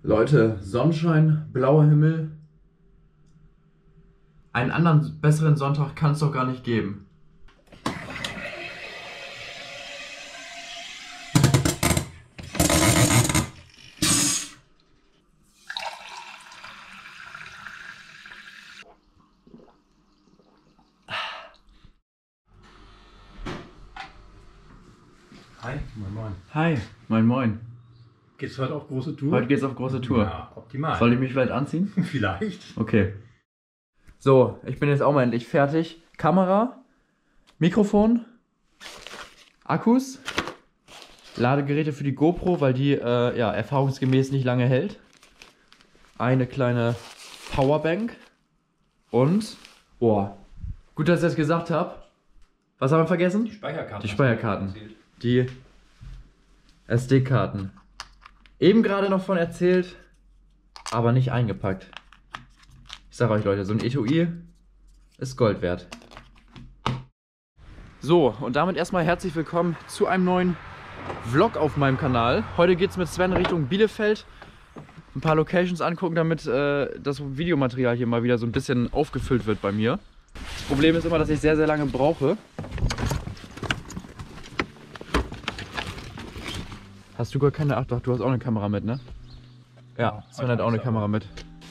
Leute, Sonnenschein, blauer Himmel. Einen anderen besseren Sonntag kann es doch gar nicht geben. Hi, moin moin. Hi, moin moin. Geht's heute auf große Tour? Heute geht's auf große Tour. Ja, optimal. Soll ich mich vielleicht anziehen? Vielleicht. Okay. So, ich bin jetzt auch mal endlich fertig. Kamera, Mikrofon, Akkus, Ladegeräte für die GoPro, weil die erfahrungsgemäß nicht lange hält. Eine kleine Powerbank und, gut, dass ich das gesagt habe. Was haben wir vergessen? Die Speicherkarten. Die Speicherkarten. Die SD-Karten. Eben gerade noch von erzählt, aber nicht eingepackt. Ich sage euch Leute, so ein Etui ist Gold wert. So, und damit erstmal herzlich willkommen zu einem neuen Vlog auf meinem Kanal. Heute geht es mit Sven Richtung Bielefeld. Ein paar Locations angucken, damit das Videomaterial hier mal wieder so ein bisschen aufgefüllt wird bei mir. Das Problem ist immer, dass ich sehr, sehr lange brauche. Hast du gar keine? Ach doch, du hast auch eine Kamera mit, ne? Ja, Sven hat auch eine Kamera mit.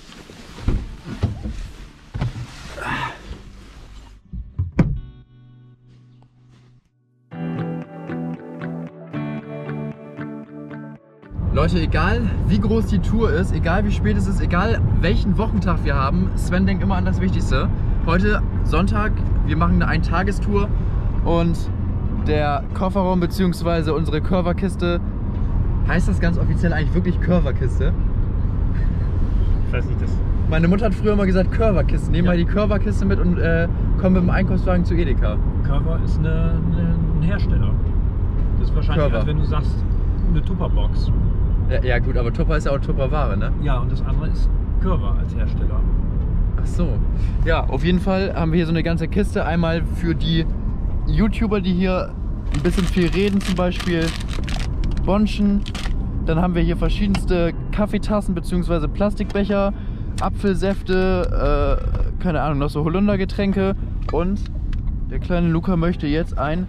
Leute, egal wie groß die Tour ist, egal wie spät es ist, egal welchen Wochentag wir haben, Sven denkt immer an das Wichtigste. Heute Sonntag, wir machen eine Eintagestour und der Kofferraum bzw. unsere Curverkiste, heißt das ganz offiziell eigentlich wirklich Curverkiste? Ich weiß nicht, das. Meine Mutter hat früher mal gesagt Curverkiste. Nehmen wir die Curverkiste mit und kommen mit dem Einkaufswagen zu Edeka. Curver ist ein Hersteller. Das ist wahrscheinlich, Curver. als wenn du sagst, eine Tupperbox. Ja gut, aber Tupper ist ja auch Tupperware, ne? Ja, und das andere ist Curver als Hersteller. Ach so. Ja, auf jeden Fall haben wir hier so eine ganze Kiste. Einmal für die YouTuber, die hier ein bisschen viel reden, zum Beispiel Bonschen. Dann haben wir hier verschiedenste Kaffeetassen bzw. Plastikbecher, Apfelsäfte, keine Ahnung, noch so Holundergetränke. Und der kleine Luca möchte jetzt ein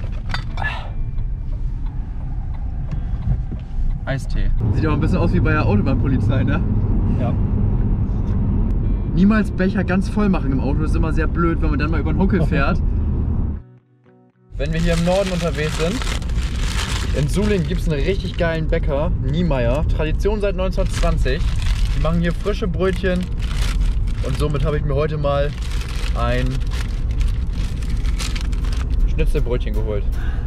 Eistee. Sieht auch ein bisschen aus wie bei der Autobahnpolizei, ne? Ja. Niemals Becher ganz voll machen im Auto, das ist immer sehr blöd, wenn man dann mal über den Huckel fährt. Wenn wir hier im Norden unterwegs sind, in Sulingen gibt es einen richtig geilen Bäcker, Niemeyer, Tradition seit 1920. Die machen hier frische Brötchen und somit habe ich mir heute mal ein Schnitzelbrötchen geholt.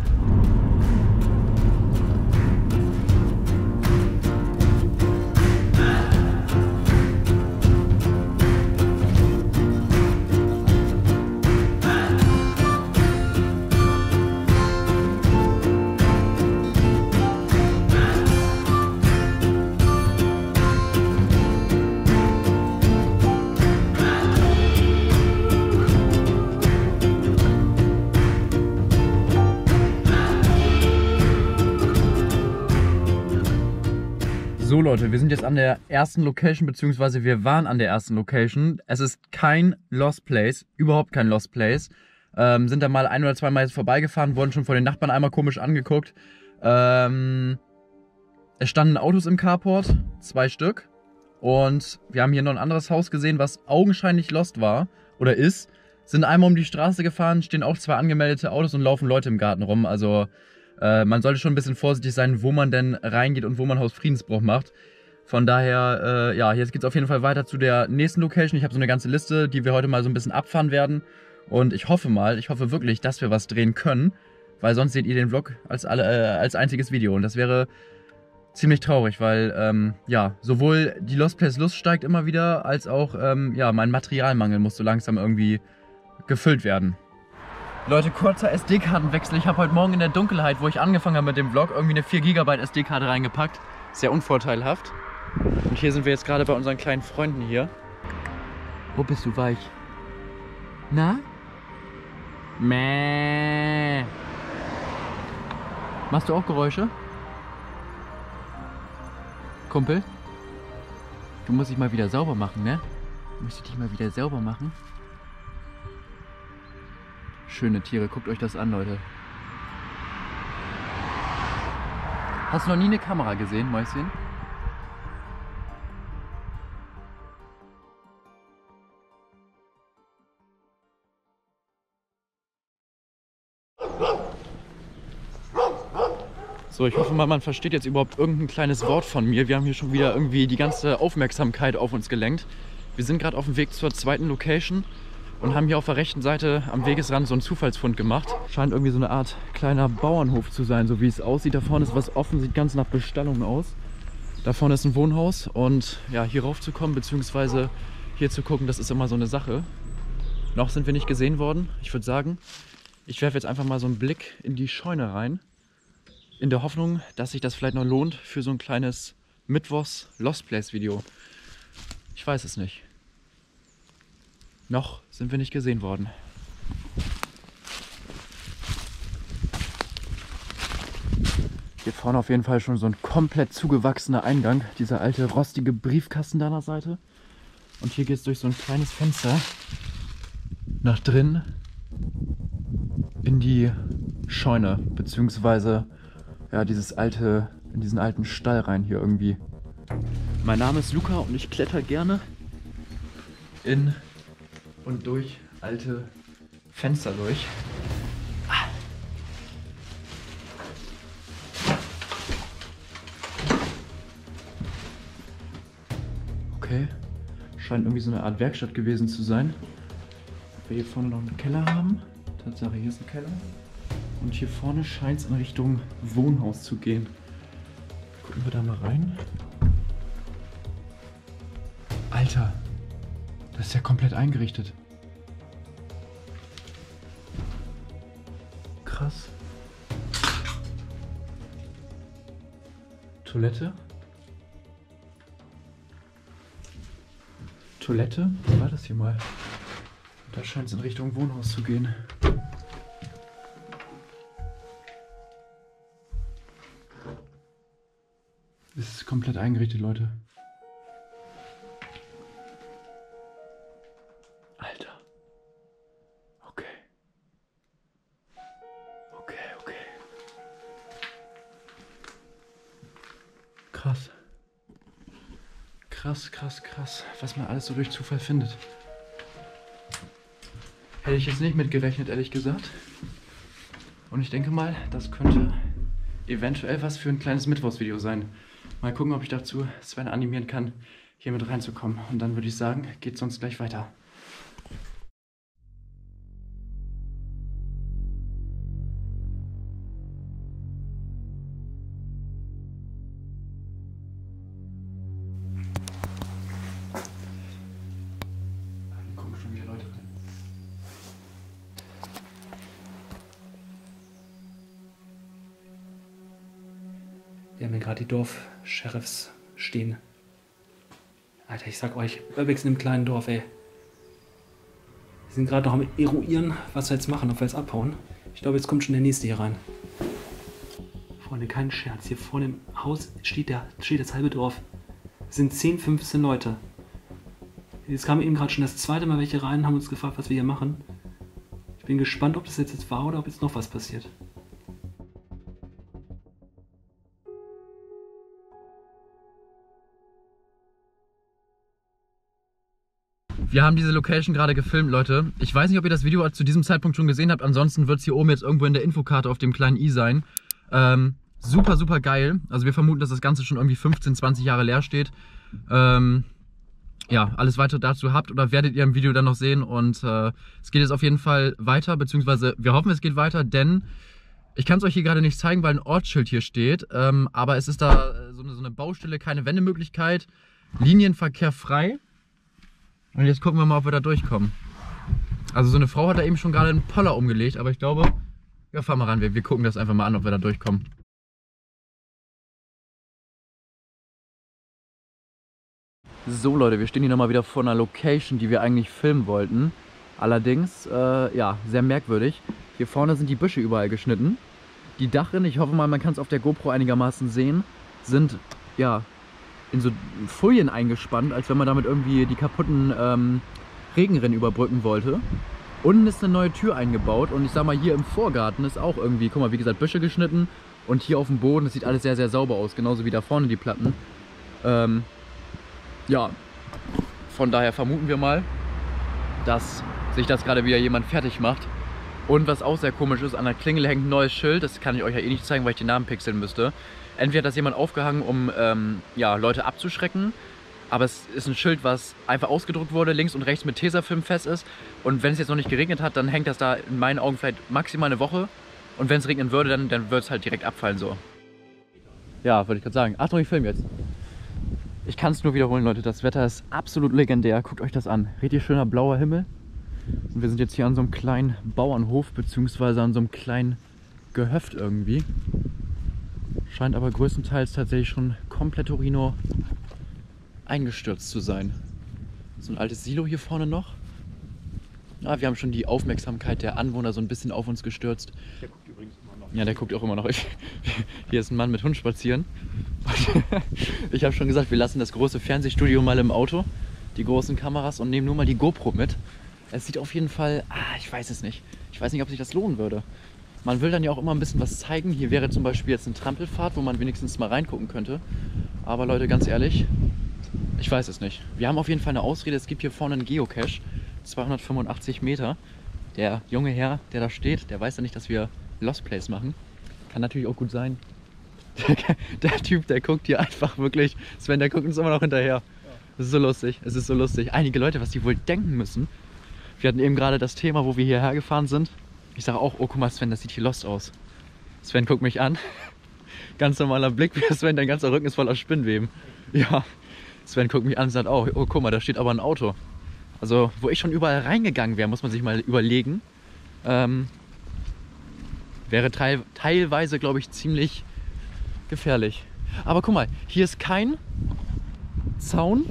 So Leute, wir sind jetzt an der ersten Location, beziehungsweise wir waren an der ersten Location. Es ist kein Lost Place, überhaupt kein Lost Place. Sind da mal ein oder zwei Mal jetzt vorbeigefahren, wurden schon von den Nachbarn einmal komisch angeguckt. Es standen Autos im Carport, 2 Stück. Und wir haben hier noch ein anderes Haus gesehen, was augenscheinlich Lost war oder ist. Sind einmal um die Straße gefahren, stehen auch 2 angemeldete Autos und laufen Leute im Garten rum. Also man sollte schon ein bisschen vorsichtig sein, wo man denn reingeht und wo man Hausfriedensbruch macht. Von daher, ja, jetzt geht es auf jeden Fall weiter zu der nächsten Location. Ich habe so eine ganze Liste, die wir heute mal so ein bisschen abfahren werden. Und ich hoffe wirklich, dass wir was drehen können. Weil sonst seht ihr den Vlog als einziges Video. Und das wäre ziemlich traurig, weil, ja, sowohl die Lost Place Lust steigt immer wieder, als auch, ja, mein Materialmangel muss so langsam irgendwie gefüllt werden. Leute, kurzer SD-Kartenwechsel. Ich habe heute Morgen in der Dunkelheit, wo ich angefangen habe mit dem Vlog, irgendwie eine 4 GB SD-Karte reingepackt. Sehr unvorteilhaft. Und hier sind wir jetzt gerade bei unseren kleinen Freunden hier. Wo bist du weich? Na? Mäh. Machst du auch Geräusche? Kumpel? Du musst dich mal wieder sauber machen, ne? Du musst dich mal wieder sauber machen. Schöne Tiere, guckt euch das an, Leute. Hast du noch nie eine Kamera gesehen, Mäuschen? So, ich hoffe mal, man versteht jetzt überhaupt irgendein kleines Wort von mir. Wir haben hier schon wieder irgendwie die ganze Aufmerksamkeit auf uns gelenkt. Wir sind gerade auf dem Weg zur zweiten Location und haben hier auf der rechten Seite am Wegesrand so einen Zufallsfund gemacht. Scheint irgendwie so eine Art kleiner Bauernhof zu sein, so wie es aussieht. Da vorne ist was offen, sieht ganz nach Bestallung aus. Da vorne ist ein Wohnhaus und ja, hier rauf zu kommen, beziehungsweise hier zu gucken, das ist immer so eine Sache. Noch sind wir nicht gesehen worden. Ich würde sagen, ich werfe jetzt einfach mal so einen Blick in die Scheune rein. In der Hoffnung, dass sich das vielleicht noch lohnt für so ein kleines Mittwochs Lost Place Video. Ich weiß es nicht. Noch sind wir nicht gesehen worden. Hier vorne auf jeden Fall schon so ein komplett zugewachsener Eingang. Dieser alte rostige Briefkasten da an der Seite. Und hier geht es durch so ein kleines Fenster nach drin in die Scheune, beziehungsweise ja, in diesen alten Stall rein hier irgendwie. Mein Name ist Luca und ich kletter gerne in und durch alte Fenster durch. Okay, scheint irgendwie so eine Art Werkstatt gewesen zu sein. Wir hier vorne noch einen Keller haben. Tatsache, hier ist ein Keller. Und hier vorne scheint es in Richtung Wohnhaus zu gehen. Gucken wir da mal rein. Alter, das ist ja komplett eingerichtet. Krass. Toilette. Toilette? Was war das hier mal? Da scheint es in Richtung Wohnhaus zu gehen. Das ist komplett eingerichtet, Leute. Alter. Okay. Okay. Krass. Krass. Was man alles so durch Zufall findet. Hätte ich jetzt nicht mitgerechnet, ehrlich gesagt. Und ich denke mal, das könnte eventuell was für ein kleines Mittwochsvideo sein. Mal gucken, ob ich dazu Sven animieren kann, hier mit reinzukommen. Und dann würde ich sagen, geht's sonst gleich weiter. Hier kommen schon wieder Leute rein. Wir haben hier gerade die Dorfsheriffs stehen. Alter, ich sag euch, Urbix in einem kleinen Dorf, ey. Wir sind gerade noch am Eruieren, was wir jetzt machen, ob wir jetzt abhauen. Ich glaube, jetzt kommt schon der nächste hier rein. Freunde, kein Scherz. Hier vorne im Haus steht das halbe Dorf. Es sind 10, 15 Leute. Jetzt kamen eben gerade schon das zweite Mal welche rein, haben uns gefragt, was wir hier machen. Ich bin gespannt, ob das jetzt war oder ob jetzt noch was passiert. Wir haben diese Location gerade gefilmt, Leute. Ich weiß nicht, ob ihr das Video zu diesem Zeitpunkt schon gesehen habt. Ansonsten wird es hier oben jetzt irgendwo in der Infokarte auf dem kleinen i sein. Super geil. Also wir vermuten, dass das Ganze schon irgendwie 15, 20 Jahre leer steht. Ja, alles weitere dazu habt oder werdet ihr im Video dann noch sehen. Und es geht jetzt auf jeden Fall weiter, beziehungsweise wir hoffen, es geht weiter, denn ich kann es euch hier gerade nicht zeigen, weil ein Ortsschild hier steht. Aber es ist da so eine Baustelle, keine Wendemöglichkeit, Linienverkehr frei. Und jetzt gucken wir mal, ob wir da durchkommen. Also so eine Frau hat da eben schon gerade einen Poller umgelegt, aber ich glaube, ja, fahren wir ran, wir gucken das einfach mal an, ob wir da durchkommen. So Leute, wir stehen hier nochmal wieder vor einer Location, die wir eigentlich filmen wollten. Allerdings, ja, sehr merkwürdig. Hier vorne sind die Büsche überall geschnitten. Die Dachrinne, ich hoffe mal, man kann es auf der GoPro einigermaßen sehen, sind, ja, in so Folien eingespannt, als wenn man damit irgendwie die kaputten Regenrinnen überbrücken wollte. Unten ist eine neue Tür eingebaut und ich sag mal, hier im Vorgarten ist auch irgendwie, guck mal, wie gesagt, Büsche geschnitten und hier auf dem Boden, das sieht alles sehr, sehr sauber aus, genauso wie da vorne die Platten. Ja, von daher vermuten wir mal, dass sich das gerade wieder jemand fertig macht. Und was auch sehr komisch ist, an der Klingel hängt ein neues Schild, das kann ich euch ja eh nicht zeigen, weil ich den Namen pixeln müsste. Entweder hat das jemand aufgehangen, um ja, Leute abzuschrecken, aber es ist ein Schild, was einfach ausgedruckt wurde, links und rechts mit Tesafilm fest ist. Und wenn es jetzt noch nicht geregnet hat, dann hängt das da in meinen Augen vielleicht maximal eine Woche. Und wenn es regnen würde, dann würde es halt direkt abfallen so. Ja, wollte ich gerade sagen. Achtung, ich filme jetzt. Ich kann es nur wiederholen, Leute. Das Wetter ist absolut legendär. Guckt euch das an. Richtig schöner blauer Himmel. Und wir sind jetzt hier an so einem kleinen Bauernhof, beziehungsweise an so einem kleinen Gehöft irgendwie. Scheint aber größtenteils tatsächlich schon komplett Torino eingestürzt zu sein. So ein altes Silo hier vorne noch. Ja, wir haben schon die Aufmerksamkeit der Anwohner so ein bisschen auf uns gestürzt. Der guckt übrigens immer noch. Ja, der guckt auch immer noch. Hier ist ein Mann mit Hund spazieren. Ich habe schon gesagt, wir lassen das große Fernsehstudio mal im Auto, die großen Kameras, und nehmen nur mal die GoPro mit. Es sieht auf jeden Fall, ich weiß es nicht. Ich weiß nicht, ob sich das lohnen würde. Man will dann ja auch immer ein bisschen was zeigen. Hier wäre zum Beispiel jetzt eine Trampelfahrt, wo man wenigstens mal reingucken könnte. Aber Leute, ganz ehrlich, ich weiß es nicht. Wir haben auf jeden Fall eine Ausrede. Es gibt hier vorne einen Geocache, 285 Meter. Der junge Herr, der da steht, der weiß ja nicht, dass wir Lost Place machen. Kann natürlich auch gut sein. Der Typ, der guckt hier einfach wirklich, Sven, der guckt uns immer noch hinterher. Das ist so lustig, es ist so lustig. Einige Leute, was die wohl denken müssen. Wir hatten eben gerade das Thema, wo wir hierher gefahren sind. Ich sage auch, oh guck mal Sven, das sieht hier Lost aus. Sven guckt mich an. Ganz normaler Blick, wie Sven, dein ganzer Rücken ist voller Spinnweben. Ja, Sven guckt mich an und sagt auch, oh guck mal, da steht aber ein Auto. Also, wo ich schon überall reingegangen wäre, muss man sich mal überlegen. Wäre teilweise, glaube ich, ziemlich gefährlich. Aber guck mal, hier ist kein Zaun.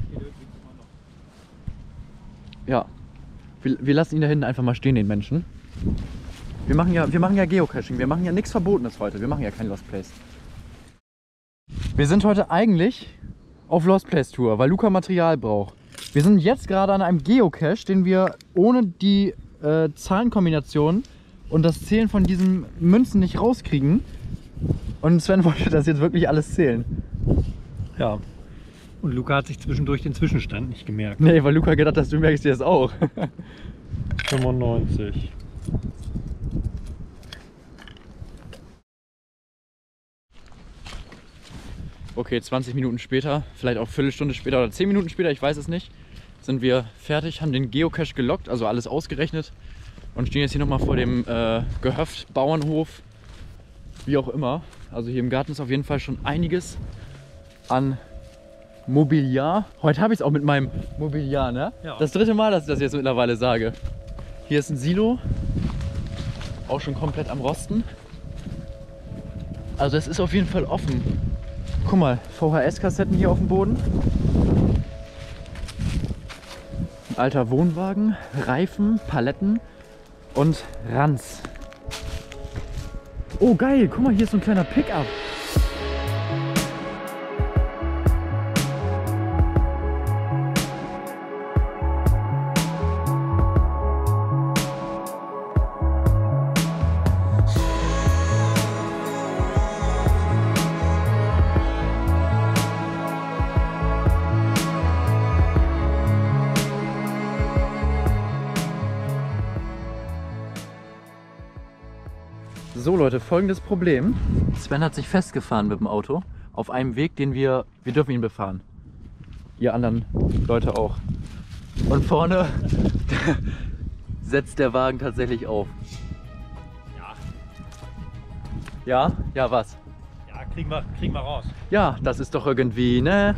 Ja, wir lassen ihn da hinten einfach mal stehen, den Menschen. Wir machen ja Geocaching, wir machen ja nichts Verbotenes heute, wir machen ja kein Lost Place. Wir sind heute eigentlich auf Lost Place Tour, weil Luca Material braucht. Wir sind jetzt gerade an einem Geocache, den wir ohne die Zahlenkombination und das Zählen von diesen Münzen nicht rauskriegen. Und Sven wollte das jetzt wirklich alles zählen. Ja. Und Luca hat sich zwischendurch den Zwischenstand nicht gemerkt. Nee, weil Luca gedacht hat, du merkst dir das auch. 95. Okay, 20 Minuten später, vielleicht auch eine Viertelstunde später oder 10 Minuten später, ich weiß es nicht, sind wir fertig, haben den Geocache gelockt, also alles ausgerechnet und stehen jetzt hier nochmal vor dem Gehöft, Bauernhof, wie auch immer. Also hier im Garten ist auf jeden Fall schon einiges an Mobiliar. Heute habe ich es auch mit meinem Mobiliar, ne? Ja. Das dritte Mal, dass ich das jetzt mittlerweile sage. Hier ist ein Silo, auch schon komplett am Rosten. Also es ist auf jeden Fall offen. Guck mal, VHS-Kassetten hier auf dem Boden. Ein alter Wohnwagen, Reifen, Paletten und Ranz. Oh geil, guck mal, hier ist so ein kleiner Pickup. So Leute, folgendes Problem. Sven hat sich festgefahren mit dem Auto auf einem Weg, den wir dürfen ihn befahren. Ihr anderen Leute auch. Und vorne setzt der Wagen tatsächlich auf. Ja. Ja? Ja, was? Ja, kriegen wir raus. Ja, das ist doch irgendwie, ne?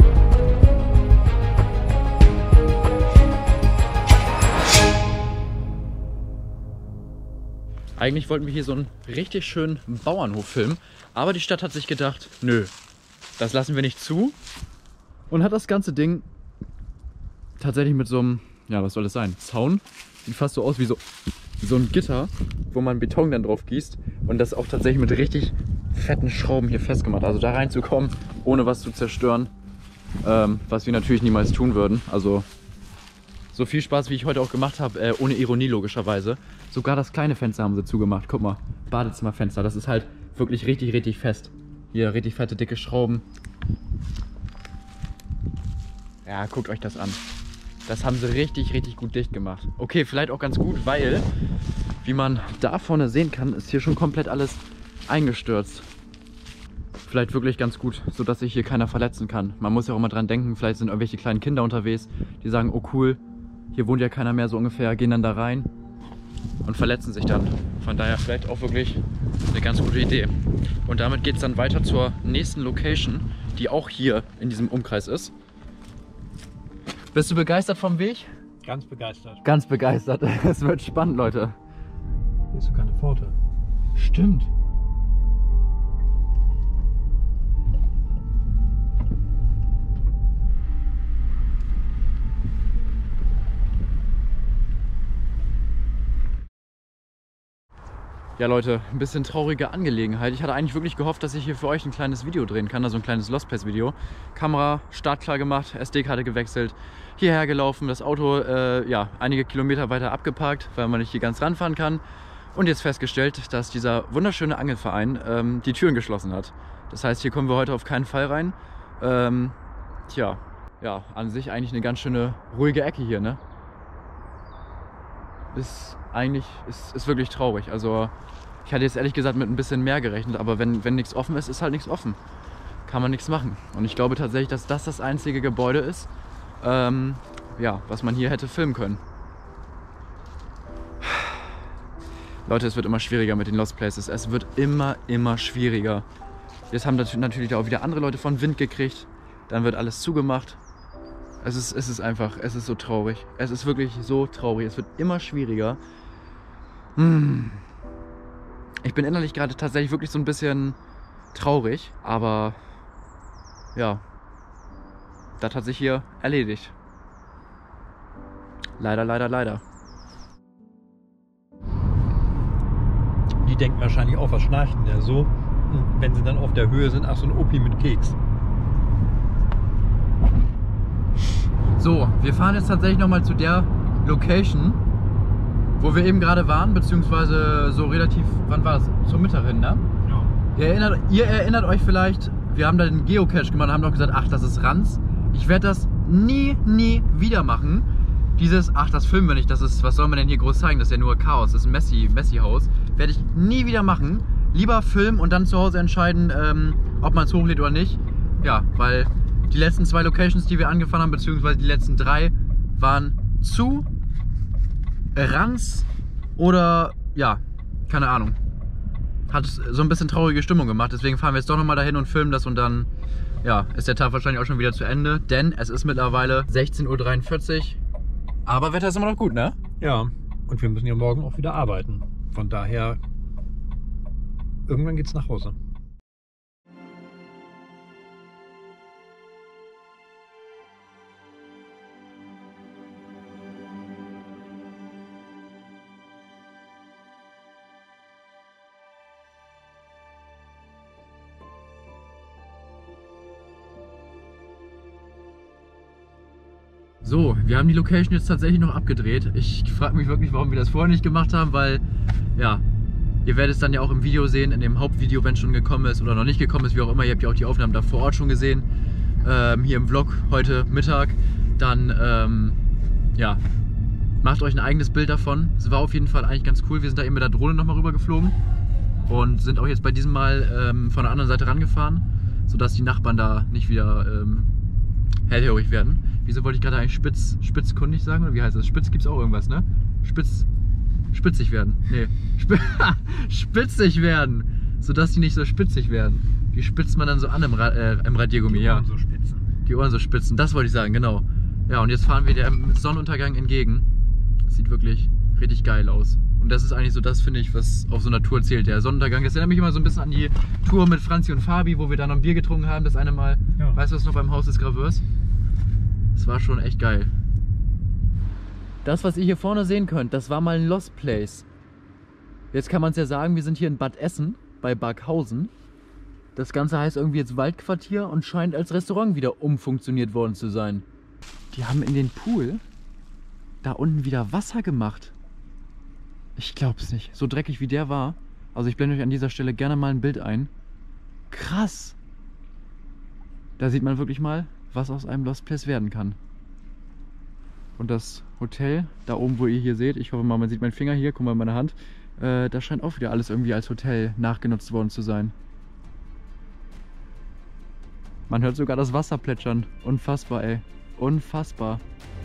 Eigentlich wollten wir hier so einen richtig schönen Bauernhof filmen, aber die Stadt hat sich gedacht, nö, das lassen wir nicht zu und hat das ganze Ding tatsächlich mit so einem, ja, was soll das sein, Zaun, sieht fast so aus wie so ein Gitter, wo man Beton dann drauf gießt und das auch tatsächlich mit richtig fetten Schrauben hier festgemacht. Also da reinzukommen, ohne was zu zerstören, was wir natürlich niemals tun würden. Also so viel Spaß, wie ich heute auch gemacht habe, ohne Ironie logischerweise. Sogar das kleine Fenster haben sie zugemacht. Guck mal, Badezimmerfenster, das ist halt wirklich richtig, richtig fest. Hier richtig fette, dicke Schrauben. Ja, guckt euch das an. Das haben sie richtig, richtig gut dicht gemacht. Okay, vielleicht auch ganz gut, weil, wie man da vorne sehen kann, ist hier schon komplett alles eingestürzt. Vielleicht wirklich ganz gut, sodass sich hier keiner verletzen kann. Man muss ja auch immer dran denken, vielleicht sind irgendwelche kleinen Kinder unterwegs, die sagen, oh cool, hier wohnt ja keiner mehr so ungefähr, gehen dann da rein und verletzen sich dann. Von daher vielleicht auch wirklich eine ganz gute Idee. Und damit geht es dann weiter zur nächsten Location, die auch hier in diesem Umkreis ist. Bist du begeistert vom Weg? Ganz begeistert. Ganz begeistert. Es wird spannend, Leute. Hier ist sogar eine Pforte. Stimmt. Ja Leute, ein bisschen traurige Angelegenheit. Ich hatte eigentlich wirklich gehofft, dass ich hier für euch ein kleines Video drehen kann, also ein kleines Lost Place Video. Kamera startklar gemacht, SD-Karte gewechselt, hierher gelaufen, das Auto ja, einige Kilometer weiter abgeparkt, weil man nicht hier ganz ranfahren kann. Und jetzt festgestellt, dass dieser wunderschöne Angelverein die Türen geschlossen hat. Das heißt, hier kommen wir heute auf keinen Fall rein. Tja, ja, an sich eigentlich eine ganz schöne ruhige Ecke hier, ne? Ist wirklich traurig. Also ich hatte jetzt ehrlich gesagt mit ein bisschen mehr gerechnet, aber wenn nichts offen ist, ist halt nichts offen. Kann man nichts machen. Und ich glaube tatsächlich, dass das einzige Gebäude ist, ja, was man hier hätte filmen können. Leute, es wird immer schwieriger mit den Lost Places. Es wird immer schwieriger. Jetzt haben natürlich auch wieder andere Leute von Wind gekriegt. Dann wird alles zugemacht. Es ist einfach, es ist so traurig. Es ist wirklich so traurig. Es wird immer schwieriger. Ich bin innerlich gerade tatsächlich wirklich so ein bisschen traurig, aber ja, das hat sich hier erledigt. Leider, leider, leider. Die denken wahrscheinlich auch, was schnarcht denn der so? Und wenn sie dann auf der Höhe sind, ach so ein Opi mit Keks. So, wir fahren jetzt tatsächlich nochmal zu der Location, wo wir eben gerade waren, beziehungsweise so relativ, wann war das? Zum Mittag hin, ne? Ja. Ihr erinnert euch vielleicht, wir haben da den Geocache gemacht und haben doch gesagt, ach, das ist Ranz. Ich werde das nie wieder machen. Ach, das filmen wir nicht, das ist, was soll man denn hier groß zeigen? Das ist ja nur Chaos, das ist ein Messi-Haus. Werde ich nie wieder machen. Lieber filmen und dann zu Hause entscheiden, ob man es hochlädt oder nicht. Ja, weil die letzten 2 Locations, die wir angefahren haben, beziehungsweise die letzten 3, waren zu Ranz oder, ja, keine Ahnung. Hat so ein bisschen traurige Stimmung gemacht, deswegen fahren wir jetzt doch nochmal dahin und filmen das und dann, ja, ist der Tag wahrscheinlich auch schon wieder zu Ende, denn es ist mittlerweile 16:43 Uhr. Aber Wetter ist immer noch gut, ne? Ja, und wir müssen ja morgen auch wieder arbeiten. Von daher, irgendwann geht's nach Hause. So, wir haben die Location jetzt tatsächlich noch abgedreht. Ich frage mich wirklich, warum wir das vorher nicht gemacht haben, weil, ja, ihr werdet es dann ja auch im Video sehen, in dem Hauptvideo, wenn es schon gekommen ist oder noch nicht gekommen ist, wie auch immer. Ihr habt ja auch die Aufnahmen da vor Ort schon gesehen, hier im Vlog heute Mittag. Dann, ja, macht euch ein eigenes Bild davon. Es war auf jeden Fall eigentlich ganz cool. Wir sind da eben mit der Drohne nochmal rüber geflogen und sind auch jetzt bei diesem Mal von der anderen Seite rangefahren, sodass die Nachbarn da nicht wieder hellhörig werden. Wieso wollte ich gerade eigentlich spitzkundig sagen? Oder wie heißt das? Spitz gibt's auch irgendwas, ne? Spitzig werden. Nee. Spitzig werden. Sodass die nicht so spitzig werden. Die spitzt man dann so an im Radiergummi, ja. Die Ohren so spitzen. Die Ohren so spitzen, das wollte ich sagen, genau. Ja, und jetzt fahren wir dem Sonnenuntergang entgegen. Sieht wirklich richtig geil aus. Und das ist eigentlich so das, finde ich, was auf so einer Tour zählt. Der Sonnenuntergang, das erinnert mich immer so ein bisschen an die Tour mit Franzi und Fabi, wo wir dann noch ein Bier getrunken haben, das eine Mal. Ja. Weißt du was noch beim Haus des Graveurs? Das war schon echt geil. Das, was ihr hier vorne sehen könnt, das war mal ein Lost Place. Jetzt kann man es ja sagen, wir sind hier in Bad Essen, bei Barkhausen. Das Ganze heißt irgendwie jetzt Waldquartier und scheint als Restaurant wieder umfunktioniert worden zu sein. Die haben in den Pool da unten wieder Wasser gemacht. Ich glaub's nicht. So dreckig wie der war. Also ich blende euch an dieser Stelle gerne mal ein Bild ein. Krass. Da sieht man wirklich mal, was aus einem Lost Place werden kann. Und das Hotel, da oben, wo ihr hier seht, ich hoffe mal, man sieht meinen Finger hier, guck mal in meine Hand, da scheint auch wieder alles irgendwie als Hotel nachgenutzt worden zu sein. Man hört sogar das Wasser plätschern. Unfassbar, ey. Unfassbar.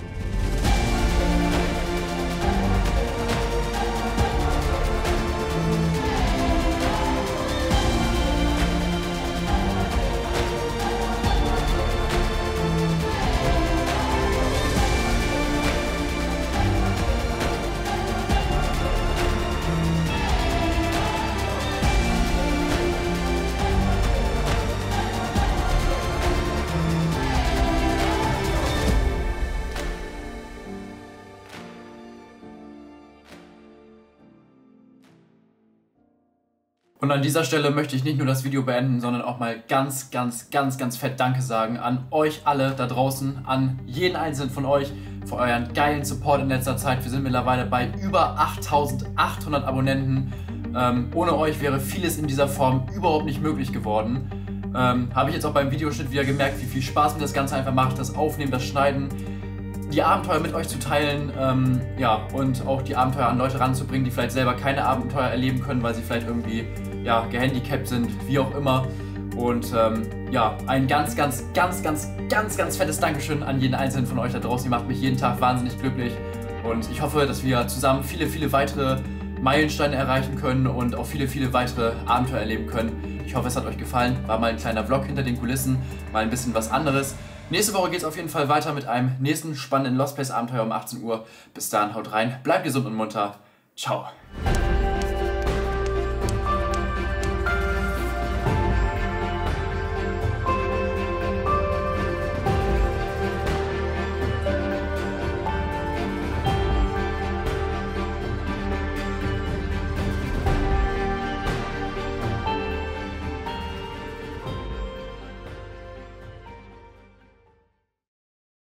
Und an dieser Stelle möchte ich nicht nur das Video beenden, sondern auch mal ganz fett Danke sagen an euch alle da draußen, an jeden einzelnen von euch für euren geilen Support in letzter Zeit. Wir sind mittlerweile bei über 8800 Abonnenten. Ohne euch wäre vieles in dieser Form überhaupt nicht möglich geworden. Habe ich jetzt auch beim Videoschnitt wieder gemerkt, wie viel Spaß mir das Ganze einfach macht, das Aufnehmen, das Schneiden, die Abenteuer mit euch zu teilen, ja, und auch die Abenteuer an Leute ranzubringen, die vielleicht selber keine Abenteuer erleben können, weil sie vielleicht irgendwie, ja, gehandicapt sind, wie auch immer. Und ja, ein ganz fettes Dankeschön an jeden einzelnen von euch da draußen. Ihr macht mich jeden Tag wahnsinnig glücklich. Und ich hoffe, dass wir zusammen viele weitere Meilensteine erreichen können und auch viele weitere Abenteuer erleben können. Ich hoffe, es hat euch gefallen. War mal ein kleiner Vlog hinter den Kulissen, mal ein bisschen was anderes. Nächste Woche geht es auf jeden Fall weiter mit einem nächsten spannenden Lost Place Abenteuer um 18 Uhr. Bis dahin, haut rein, bleibt gesund und munter. Ciao.